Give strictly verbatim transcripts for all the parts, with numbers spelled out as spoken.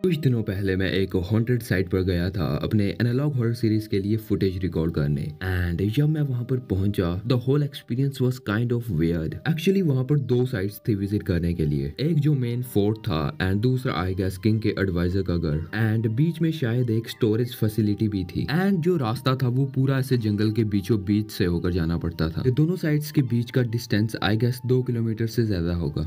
कुछ दिनों पहले मैं एक हॉन्टेड साइट पर गया था अपने एनालॉग हॉरर सीरीज के लिए फुटेज रिकॉर्ड करने एंड जब मैं वहां पर पहुंचा the whole experience was kind of weird. Actually वहां पर दो साइट्स थी विजिट करने के लिए, एक जो मेन फोर्ट था एंड दूसरा आई गेस किंग के एडवाइजर का घर एंड बीच में शायद एक स्टोरेज फैसिलिटी भी थी एंड जो रास्ता था वो पूरा ऐसे जंगल के बीचों बीच से होकर जाना पड़ता था। ये दोनों साइट्स के बीच का डिस्टेंस आई गेस दो किलोमीटर से ज्यादा होगा।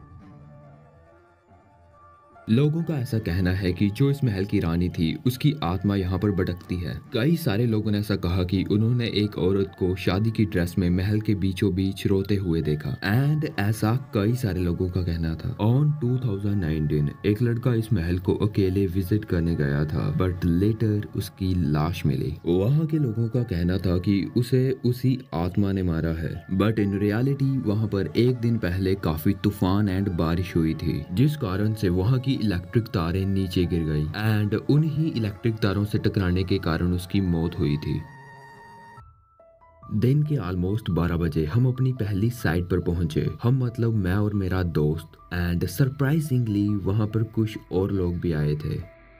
लोगों का ऐसा कहना है कि जो इस महल की रानी थी उसकी आत्मा यहाँ पर भटकती है। कई सारे लोगों ने ऐसा कहा कि उन्होंने एक औरत को शादी की ड्रेस में महल के बीचों बीच रोते हुए देखा एंड ऐसा कई सारे लोगों का कहना था। ऑन टू थाउजेंड नाइनटीन एक लड़का इस महल को अकेले विजिट करने गया था बट लेटर उसकी लाश मिली। वहाँ के लोगों का कहना था कि उसे उसी आत्मा ने मारा है बट इन रियलिटी वहाँ पर एक दिन पहले काफी तूफान एंड बारिश हुई थी जिस कारण से वहाँ की इलेक्ट्रिक तारें नीचे गिर गई एंड उन्हीं इलेक्ट्रिक तारों से टकराने के कारण उसकी मौत हुई थी। दिन के ऑलमोस्ट बारह बजे हम अपनी पहली साइट पर पहुंचे। हम मतलब मैं और मेरा दोस्त एंड सरप्राइजिंगली वहां पर कुछ और लोग भी आए थे।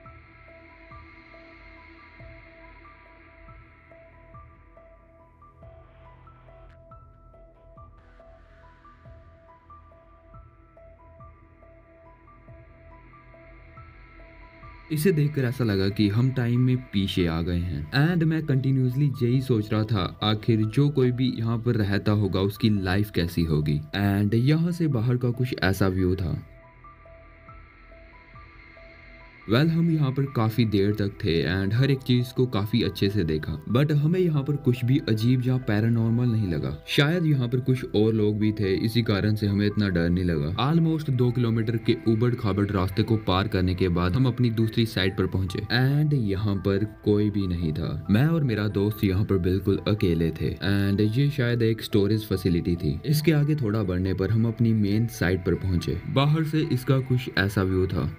इसे देखकर ऐसा लगा कि हम टाइम में पीछे आ गए हैं एंड मैं कंटिन्यूसली यही सोच रहा था आखिर जो कोई भी यहाँ पर रहता होगा उसकी लाइफ कैसी होगी एंड यहाँ से बाहर का कुछ ऐसा व्यू था। वेल well, हम यहाँ पर काफी देर तक थे एंड हर एक चीज को काफी अच्छे से देखा बट हमें यहाँ पर कुछ भी अजीब या पैरानॉर्मल नहीं लगा। शायद यहाँ पर कुछ और लोग भी थे इसी कारण से हमें इतना डर नहीं लगा। ऑलमोस्ट दो किलोमीटर के उबड़ खाबड़ रास्ते को पार करने के बाद हम अपनी दूसरी साइड पर पहुंचे एंड यहाँ पर कोई भी नहीं था। मैं और मेरा दोस्त यहाँ पर बिल्कुल अकेले थे एंड ये शायद एक स्टोरेज फैसिलिटी थी। इसके आगे थोड़ा बढ़ने पर हम अपनी मेन साइड पर पहुंचे। बाहर से इसका कुछ ऐसा व्यू था।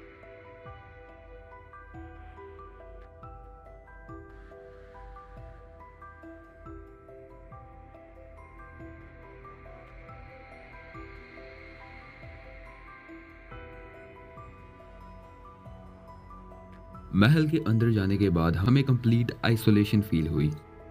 महल के अंदर जाने के बाद हमें कंप्लीट आइसोलेशन फील हुई।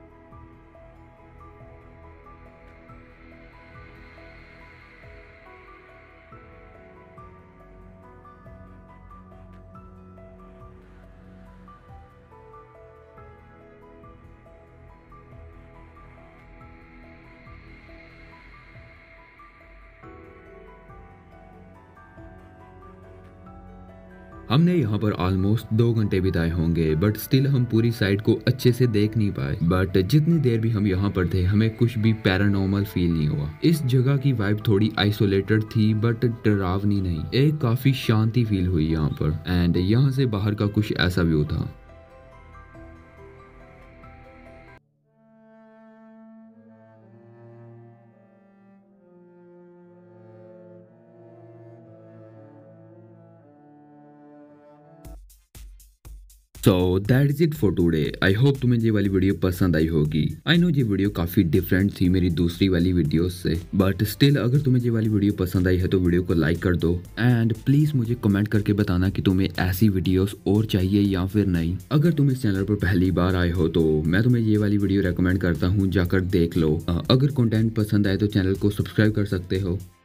हमने यहाँ पर ऑलमोस्ट दो घंटे बिताए होंगे बट स्टिल हम पूरी साइड को अच्छे से देख नहीं पाए बट जितनी देर भी हम यहाँ पर थे हमें कुछ भी पैरानॉर्मल फील नहीं हुआ। इस जगह की वाइब थोड़ी आइसोलेटेड थी बट डरावनी नहीं, एक काफी शांति फील हुई यहाँ पर एंड यहाँ से बाहर का कुछ ऐसा व्यू था। So that is it for today. I hope तुम्हें ये वाली वीडियो पसंद आई होगी। आई नो ये वीडियो काफी डिफरेंट थी मेरी दूसरी वाली वीडियोस से बट स्टिल अगर तुम्हें ये वाली वीडियो पसंद आई है तो वीडियो को लाइक कर दो एंड प्लीज मुझे कमेंट करके बताना कि तुम्हें ऐसी वीडियोस और चाहिए या फिर नहीं। अगर तुम इस चैनल पर पहली बार आए हो तो मैं तुम्हें ये वाली वीडियो रेकमेंड करता हूँ, जाकर देख लो। अगर कंटेंट पसंद आए तो चैनल को सब्सक्राइब कर सकते हो।